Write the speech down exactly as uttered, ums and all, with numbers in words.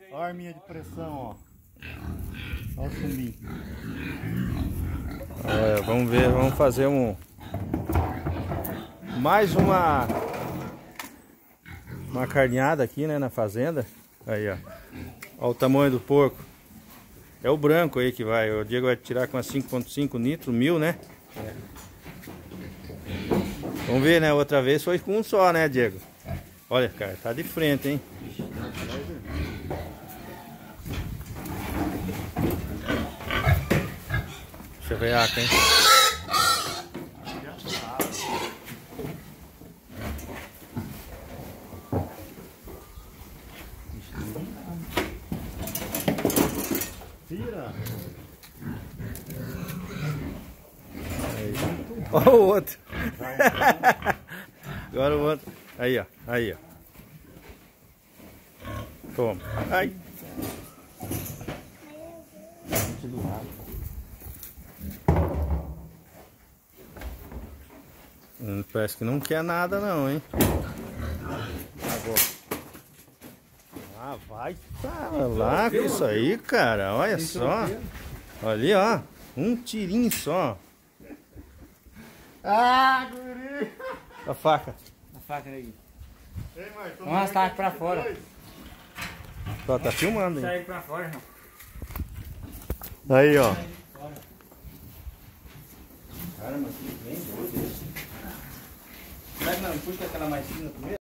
Olha a arminha de pressão, ó. Olha o chumbinho. Olha, vamos ver, vamos fazer um... Mais uma... Uma carneada aqui, né, na fazenda. Aí, ó. Olha o tamanho do porco. É o branco aí que vai. O Diego vai tirar com a cinco ponto cinco nitro, mil, né? É. Vamos ver, né? Outra vez foi com um só, né, Diego? Olha, cara, tá de frente, hein? Deixa eu ver a aca, hein? Tira! Olha o outro. Agora o outro. Aí, ó. Aí, ó. Toma. Ai. Hum, parece que não quer nada não, hein? Agora. Ah, vai tá lá com isso aí, cara. Olha só. Olha ali, ó. Um tirinho só. Ah, guri! A faca. A faca aí. Ei, mãe, Vamos arrastar pra fora. Ó, tá filmando, hein? Sai pra fora, não. Aí, ó. Caramba, que bem doido esse. Será que não puxa aquela mais fina primeiro?